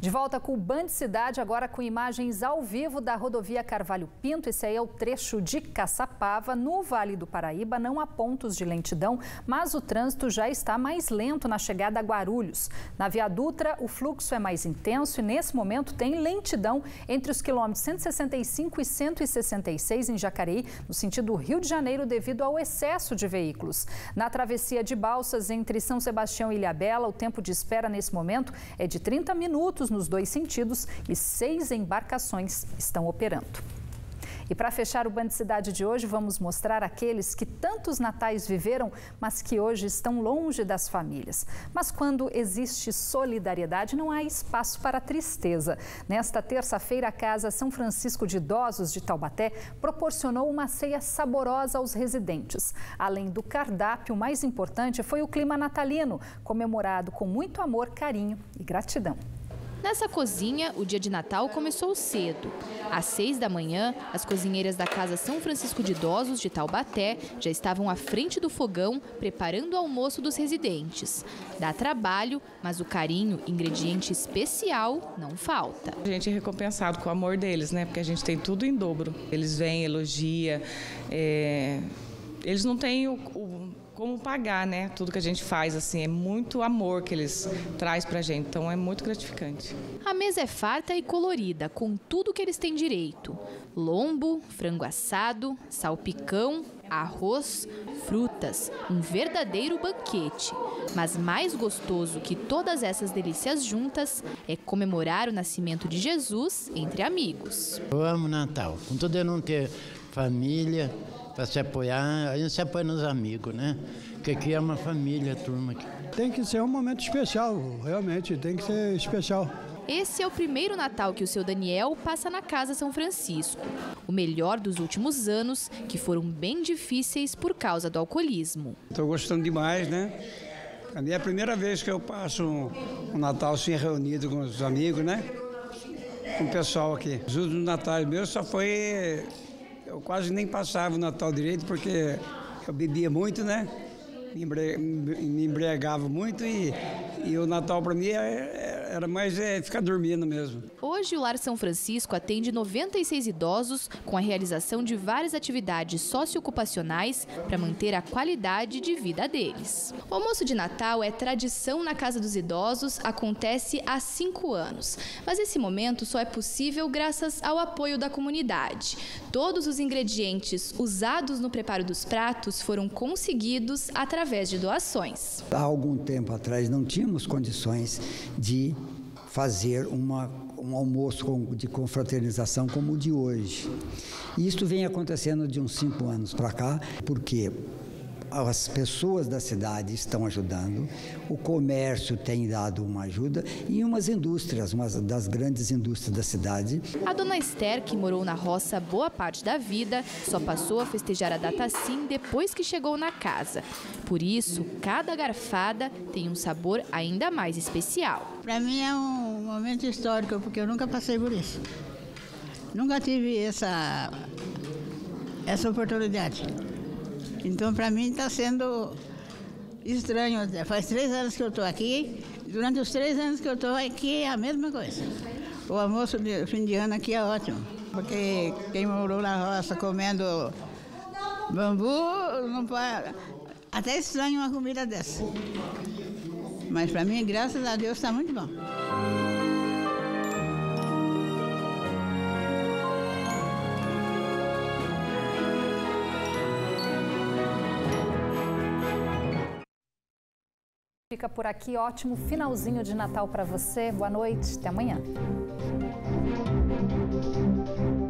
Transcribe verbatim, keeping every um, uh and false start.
De volta com o Band Cidade, agora com imagens ao vivo da rodovia Carvalho Pinto. Esse aí é o trecho de Caçapava. No Vale do Paraíba não há pontos de lentidão, mas o trânsito já está mais lento na chegada a Guarulhos. Na Via Dutra, o fluxo é mais intenso e nesse momento tem lentidão entre os quilômetros cento e sessenta e cinco e cento e sessenta e seis em Jacareí, no sentido Rio de Janeiro, devido ao excesso de veículos. Na travessia de Balsas, entre São Sebastião e Ilhabela, o tempo de espera nesse momento é de trinta minutos nos dois sentidos e seis embarcações estão operando. E para fechar o Band Cidade de hoje, vamos mostrar aqueles que tantos natais viveram, mas que hoje estão longe das famílias. Mas quando existe solidariedade, não há espaço para tristeza. Nesta terça-feira, a Casa São Francisco de Idosos de Taubaté proporcionou uma ceia saborosa aos residentes. Além do cardápio, o mais importante foi o clima natalino, comemorado com muito amor, carinho e gratidão. Nessa cozinha, o dia de Natal começou cedo. Às seis da manhã, as cozinheiras da Casa São Francisco de Idosos de Taubaté já estavam à frente do fogão, preparando o almoço dos residentes. Dá trabalho, mas o carinho, ingrediente especial, não falta. A gente é recompensado com o amor deles, né? Porque a gente tem tudo em dobro. Eles vêm, elogia, é... eles não têm o... o... como pagar, né? Tudo que a gente faz, assim, é muito amor que eles trazem pra gente, então é muito gratificante. A mesa é farta e colorida, com tudo que eles têm direito. Lombo, frango assado, salpicão, arroz, frutas, um verdadeiro banquete. Mas mais gostoso que todas essas delícias juntas é comemorar o nascimento de Jesus entre amigos. Eu amo Natal, contudo eu não ter família para se apoiar, a gente se apoia nos amigos, né? Porque aqui é uma família, turma. Aqui. Tem que ser um momento especial, realmente, tem que ser especial. Esse é o primeiro Natal que o seu Daniel passa na Casa São Francisco. O melhor dos últimos anos, que foram bem difíceis por causa do alcoolismo. Estou gostando demais, né? A minha é a primeira vez que eu passo um, um Natal assim reunido com os amigos, né? Com o pessoal aqui. Os últimos natais meus só foi... Eu quase nem passava o Natal direito, porque eu bebia muito, né? Me embriagava muito e, e o Natal para mim era mais é, ficar dormindo mesmo. Hoje o Lar São Francisco atende noventa e seis idosos com a realização de várias atividades socioocupacionais para manter a qualidade de vida deles. O almoço de Natal é tradição na Casa dos Idosos, acontece há cinco anos. Mas esse momento só é possível graças ao apoio da comunidade. Todos os ingredientes usados no preparo dos pratos foram conseguidos através através de doações. Há algum tempo atrás não tínhamos condições de fazer uma, um almoço de confraternização como o de hoje. E isso vem acontecendo de uns cinco anos para cá, porque as pessoas da cidade estão ajudando, o comércio tem dado uma ajuda e umas indústrias, uma das grandes indústrias da cidade. A dona Esther, que morou na roça boa parte da vida, só passou a festejar a data assim depois que chegou na casa. Por isso, cada garfada tem um sabor ainda mais especial. Para mim é um momento histórico, porque eu nunca passei por isso. Nunca tive essa, essa oportunidade. Então, para mim, está sendo estranho. Faz três anos que eu estou aqui. Durante os três anos que eu estou aqui, é a mesma coisa. O almoço de fim de ano aqui é ótimo. Porque quem morou na roça comendo bambu, não pode... Até estranho uma comida dessa. Mas, para mim, graças a Deus, está muito bom. Fica por aqui, ótimo finalzinho de Natal para você. Boa noite, até amanhã.